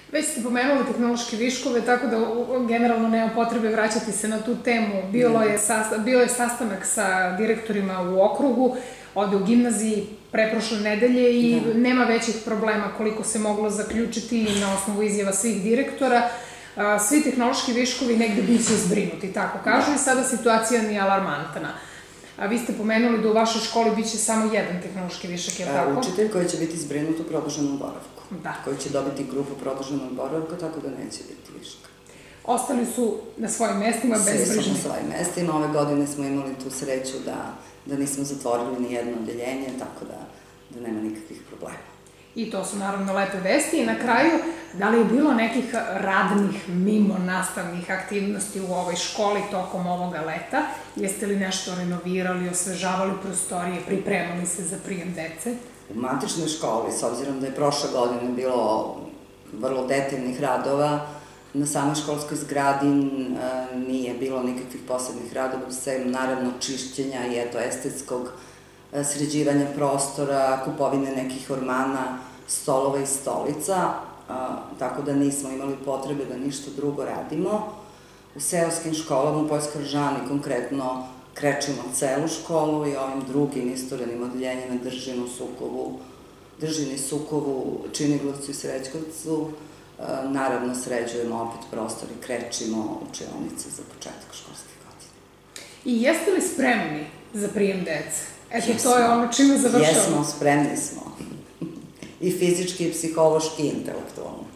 Već ste pomenuli tehnološke viškove, tako da generalno nema potrebe vraćati se na tu temu. Bio je sastanak sa direktorima u okrugu, ovde u gimnaziji preprošle nedelje i nema većih problema koliko se moglo zaključiti na osnovu izjava svih direktora. Svi tehnološki viškovi negde biće zbrinuti, tako kažu, i sada situacija nije alarmantna. A vi ste pomenuli da u vašoj školi biće samo jedan tehnološki višak, je li tako? Učitelj koji će biti zbrinut u produženom boravku. Koji će dobiti grupu produženog boravka, tako da neće biti viška. Ostali su na svojim mestima bezbrižni. Svi su na svojim mestima. Ove godine smo imali tu sreću da nismo zatvorili ni jedno odeljenje, tako da nema nikakvih problema. I to su naravno lepe vesti. I na kraju, da li je bilo nekih radnih, mimo nastavnih aktivnosti u ovoj školi tokom ovoga leta? Jeste li nešto renovirali, osvežavali prostorije, pripremali se za prijem dece? U matičnoj školi, s obzirom da je prošle godine bilo vrlo detaljnih radova, na samoj školskoj zgradi nije bilo nikakvih posebnih radova, sem naravno čišćenja i estetskog sređivanja prostora, kupovine nekih ormana, stolova i stolica, tako da nismo imali potrebe da ništa drugo radimo. U seoskim školama, u Poljskoj Ržani konkretno, krečimo celu školu i ovim drugim isturenim odeljenjima Držini, Sukovu, Činiglovcu i Srećkovcu. Naravno, sređujemo opet prostor i krečimo učionice za početak školske godine. I jeste li spremni za prijem dece? Eto, to je ono čime završamo. Jesmo, spremni smo. I fizički, i psihološki, i intelektualno.